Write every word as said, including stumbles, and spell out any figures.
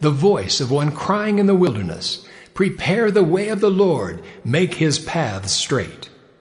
the voice of one crying in the wilderness, 'Prepare the way of the Lord, make his paths straight.'